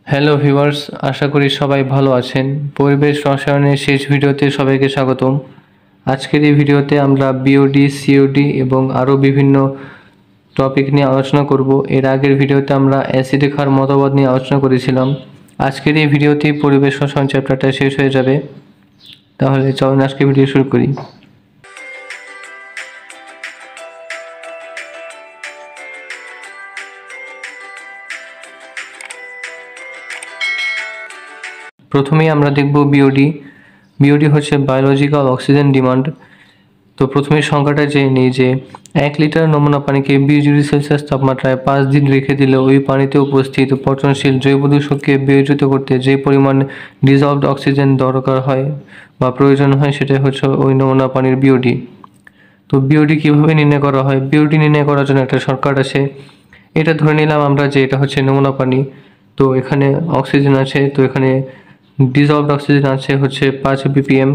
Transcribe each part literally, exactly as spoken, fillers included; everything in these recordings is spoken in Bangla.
হ্যালো ভিউয়ার্স, আশা করি সবাই ভালো আছেন। পরিবেশ রসায়নের শেষ ভিডিওতে সবাইকে স্বাগতম। আজকের এই ভিডিওতে আমরা বিওডি, সিওডি এবং আরও বিভিন্ন টপিক নিয়ে আলোচনা করব। এর আগের ভিডিওতে আমরা অ্যাসিড রেখার মতবাদ নিয়ে আলোচনা করেছিলাম। আজকের এই ভিডিওতেই পরিবেশ রসায়ন চ্যাপ্টারটা শেষ হয়ে যাবে। তাহলে চলুন আজকে ভিডিও শুরু করি। প্রথমেই আমরা দেখব বিওডি। বিওডি হচ্ছে বায়োলজিক্যাল অক্সিজেন ডিমান্ড। তো প্রথমে সংখ্যাটা জেনে নিই যে এক লিটার নমুনা পানিকে বিশ ডিগ্রি সেলসিয়াস তাপমাত্রায় পাঁচ দিন রেখে দিলে ওই পানিতে উপস্থিত পচনশীল জৈব দূষককে বিয়োজিত করতে যে পরিমাণ ডিজলভড অক্সিজেন দরকার হয় বা প্রয়োজন হয় সেটাই হচ্ছে ওই নমুনা পানির বিওডি। তো বিওডি কীভাবে নির্ণয় করা হয়? বিওডি নির্ণয় করার জন্য একটা শর্টকাট আছে। এটা ধরে নিলাম আমরা যে এটা হচ্ছে নমুনা পানি। তো এখানে অক্সিজেন আছে, তো এখানে ডিজলভড অক্সিজেন আছে হচ্ছে পাঁচ বিপিএম,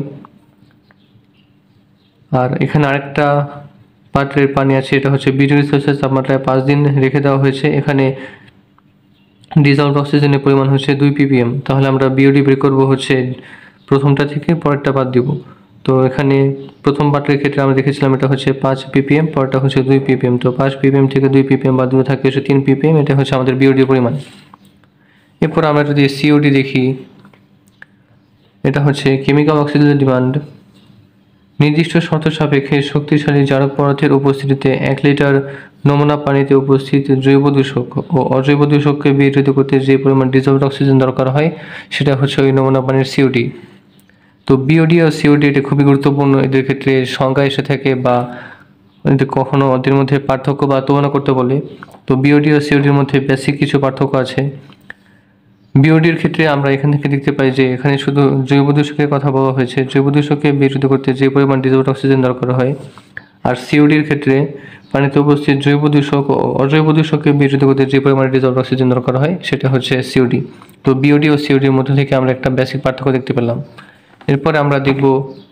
আর এখানে আরেকটা পাত্রের পানি আছে, এটা হচ্ছে বিশ ডিগ্রি সেলসিয়াস তাপমাত্রায় পাঁচ দিন রেখে দেওয়া হয়েছে। এখানে ডিজলভড অক্সিজেনের পরিমাণ হচ্ছে দুই পিপিএম। তাহলে আমরা বিওডি বের করবো হচ্ছে প্রথমটা থেকে পরেরটা বাদ দিব। তো এখানে প্রথম পাত্রের ক্ষেত্রে আমরা দেখেছিলাম এটা হচ্ছে পাঁচ পিপিএম, পরেরটা হচ্ছে দুই পিপিএম। তো পাঁচ পিপিএম থেকে দুই পিপিএম বাদ দিলে থাকে হচ্ছে তিন পিপিএম। এটা হচ্ছে আমাদের বিওডির পরিমাণ। এরপর আমরা যদি সিওডি দেখি, এটা হচ্ছে কেমিক্যাল অক্সিজেন ডিমান্ড। নির্দিষ্ট শর্ত সাপেক্ষে শক্তিশালী জারক পদার্থের উপস্থিতিতে এক লিটার নমুনা পানিতে উপস্থিত জৈব দূষক ও অজৈব দূষককে বিয়োজিত করতে যে পরিমাণ ডিজলভড অক্সিজেন দরকার হয় সেটা হচ্ছে ওই নমুনা পানির সিওডি। তো বিওডি ও সিওডি এটা খুবই গুরুত্বপূর্ণ। এদের ক্ষেত্রে সংখ্যা এসে থাকে বা কখনো ওদের মধ্যে পার্থক্য বা তুলনা করতে বলে। তো বিওডি ও সিওডির মধ্যে বেসিক কিছু পার্থক্য আছে। বিওডির ক্ষেত্রে আমরা এখান থেকে দেখতে পাই যে এখানে শুধু জৈব দূষকের কথা বলা হয়েছে, জৈব দূষককে বিয়োজিত করতে যে পরিমাণ ডিজলভড অক্সিজেন দরকার হয়। আর সিওডির ক্ষেত্রে পানিতে উপস্থিত জৈব দূষক ও অজৈব দূষককে বিয়োজিত করতে যে পরিমাণ ডিজলভড অক্সিজেন দরকার হয় সেটা হচ্ছে সিওডি। তো বিওডি ও সিওডির মধ্যে থেকে আমরা একটা বেসিক পার্থক্য দেখতে পেলাম। এরপরে আমরা দেখব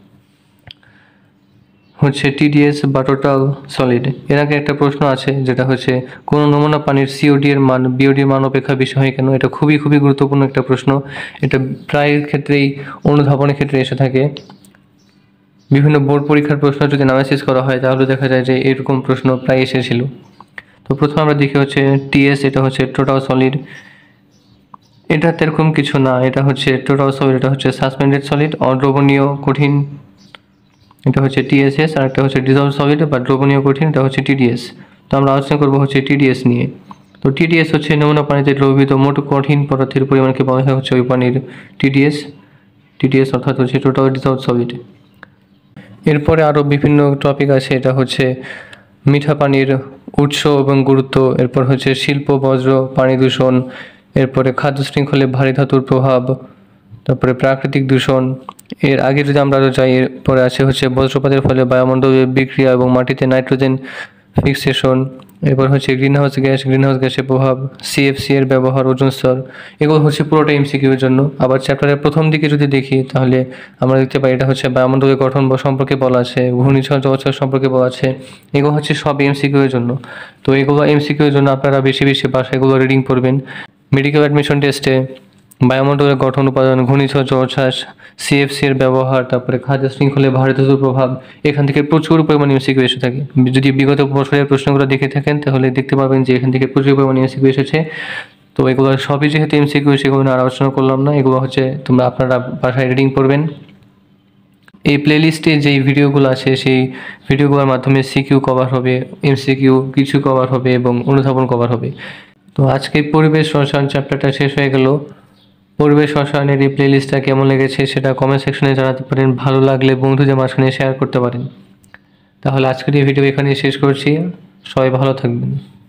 হচ্ছে টিডিএস বা টোটাল সলিড। এর আগে একটা প্রশ্ন আছে যেটা হচ্ছে কোনো নমুনা পানির সিওডি এর মান বিওডির মান অপেক্ষা বেশি হয় কেন? এটা খুবই খুবই গুরুত্বপূর্ণ একটা প্রশ্ন। এটা প্রায় ক্ষেত্রেই অনুধাবনের ক্ষেত্রে এসে থাকে। বিভিন্ন বোর্ড পরীক্ষার প্রশ্ন যদি অ্যানালাইসিস করা হয় তাহলে দেখা যায় যে এরকম প্রশ্ন প্রায় এসেছিল। তো প্রথমে আমরা দেখি হচ্ছে টিএস, এটা হচ্ছে টোটাল সলিড। এটা এরকম কিছু না, এটা হচ্ছে টোটাল সলিড, এটা হচ্ছে সাসপেন্ডেড সলিড, অদ্রবণীয় কঠিন, এটা হচ্ছে টিএসএস। আর একটা হচ্ছে ডিজলভ সলিড বা দ্রবণীয় কঠিন, এটা হচ্ছে টিডিএস। তো আমরা আলোচনা করবো হচ্ছে টিডিএস নিয়ে। তো টিডিএস হচ্ছে নমুনা পানিতে দ্রবীভূত মোট কঠিন পদার্থের পরিমাণকে বলা হয় হচ্ছে ওই পানির টিডিএস। টিডিএস অর্থাৎ হচ্ছে টোটাল ডিজলভ সলিড। এরপরে আরও বিভিন্ন টপিক আছে, এটা হচ্ছে মিঠা পানির উৎস এবং গুরুত্ব, এরপর হচ্ছে শিল্প বজ্র পানি দূষণ, এরপরে খাদ্য শৃঙ্খলে ভারী ধাতুর প্রভাব, তারপরে প্রাকৃতিক দূষণ। এর আগে যদি আমরা আরও যাই, এরপরে আছে হচ্ছে বজ্রপাতের ফলে বায়ুমণ্ডলের বিক্রিয়া এবং মাটিতে নাইট্রোজেন ফিক্সেশন, এরপর হচ্ছে গ্রিনহাউস গ্যাস গ্রিনহাউস গ্যাসের প্রভাব, সিএফসি এর ব্যবহার, ওজোন স্তর। এগুলো হচ্ছে পুরোটা এমসিকিউর জন্য। আবার চ্যাপ্টারের প্রথম দিকে যদি দেখি তাহলে আমরা দেখতে পাই এটা হচ্ছে বায়ুমণ্ডলের গঠন সম্পর্কে বলা আছে, ঘূর্ণিঝড় জলোচ্ছ্বাস সম্পর্কে বলা আছে। এগুলো হচ্ছে সব এমসিকিউর জন্য। তো এগুলো এমসিকিউর জন্য আপনারা বেশি বেশি বাসায় এগুলো রিডিং করবেন। মেডিকেল অ্যাডমিশন টেস্টে বায়ুমণ্ডলের গঠন, উপাদান, ঘূর্ণিঝড় জলোচ্ছ্বাস, সিএফসি এর ব্যবহার, তারপরে খাদ্য শৃঙ্খলে ভারী ধাতুর প্রভাব, এখান থেকে প্রচুর পরিমাণে এমসিকিউ এসে থাকে। যদি বিগত বছরের প্রশ্নগুলো দেখে থাকেন তাহলে দেখতে পাবেন যে এখান থেকে প্রচুর পরিমাণে এমসিকিউ এসেছে। তো এগুলো সবই যেহেতু এমসিকিউ, সেগুলো আর আলোচনা করলাম না। এগুলো হচ্ছে তোমরা আপনারা বাসায় রিডিং করবেন। এই প্লেলিস্টে যেই ভিডিওগুলো আছে সেই ভিডিওগুলোর মাধ্যমে সিকিউ কভার হবে, এমসিকিউ কিছু কভার হবে এবং অনুধাবন কভার হবে। তো আজকে পরিবেশ রসায়ন চ্যাপ্টারটা শেষ হয়ে গেল। পরিবেশ রসায়নের এই প্লেলিস্টটা কেমন লেগেছে সেটা কমেন্ট সেকশনে জানাতে পারেন। ভালো লাগলে বন্ধুদের মাঝখানে শেয়ার করতে পারেন। তাহলে আজকের এই ভিডিও এখানেই শেষ করছি। সবাই ভালো থাকবেন।